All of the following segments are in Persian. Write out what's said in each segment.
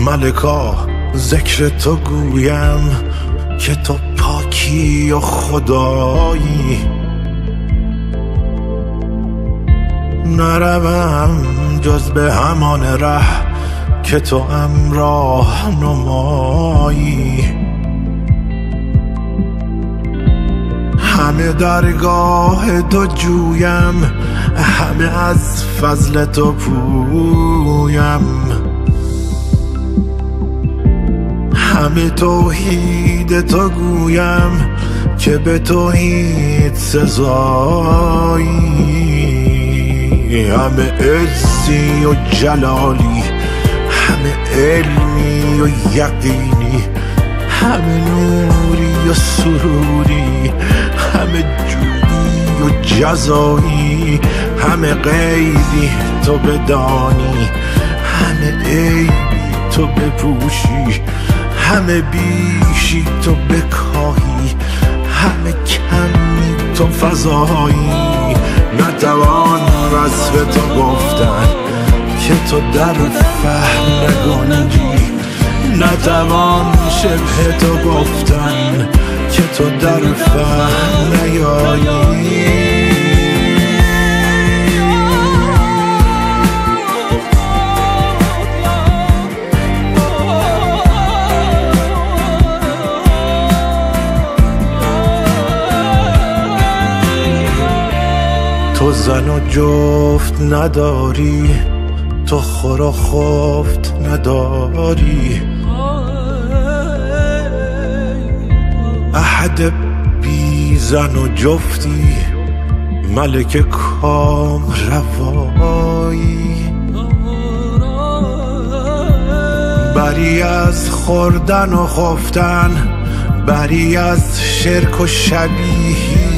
ملکا ذکر تو گویم که تو پاکی و خدایی. نروم جز به همان ره که تو راه نمایی. همه درگاه تو جویم، همه از فضل تو پویم. همه توحید تو گویم که به توحید سزایی. همه عزی و جلالی، همه علمی و یقینی، همه نوری و سروری، همه جودی و جزایی. همه غیبی تو بدانی، همه عیبی تو بپوشی، همه بیشی تو بکاهی، همه کمی تو فضایی. نتوان وصف تو گفتن که تو در فهم نگنجی، نتوان شبه تو گفتن که تو در فهم نیایی. تو زن و جفت نداری، تو خور و خفت نداری، احد بی زن و جفتی، ملک کام روایی. بری از خوردن و خفتن، بری از شرک و شبیهی،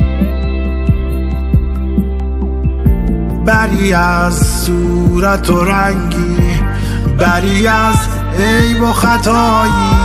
بری از صورت و رنگی، بری از عیب و خطایی.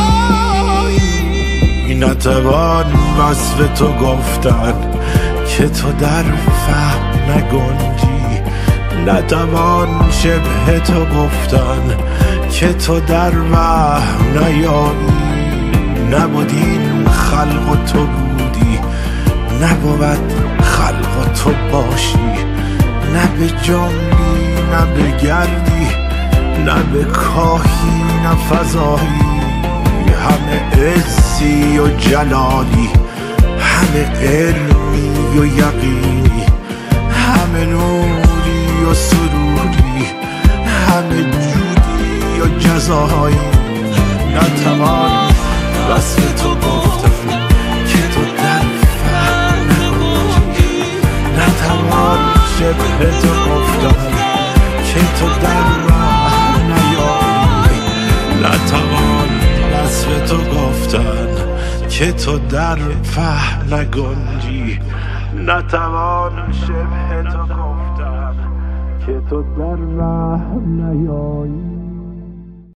نتوان وصف تو گفتن که تو در فهم نگنجی، نتوان شبه تو گفتن که تو در وهم نیایی. نبود این خلق و تو بودی، نبود خلق و تو باشی، نه به جنبی نه به گردی، نه به کاهی نه فضایی. همه عزی و جلالی، همه علمی و یقینی، همه نوری و سروری، همه جودی و جزایی. نتوان وصف تو گفتن که تو در فهم نگنجی، نتوان شبه تو گفتن که تو در راه نیایی. نتوان وصف تو گفتن که تو در فهم نگنجی، نتوان شبه تو گفتن که تو در راه نیایی.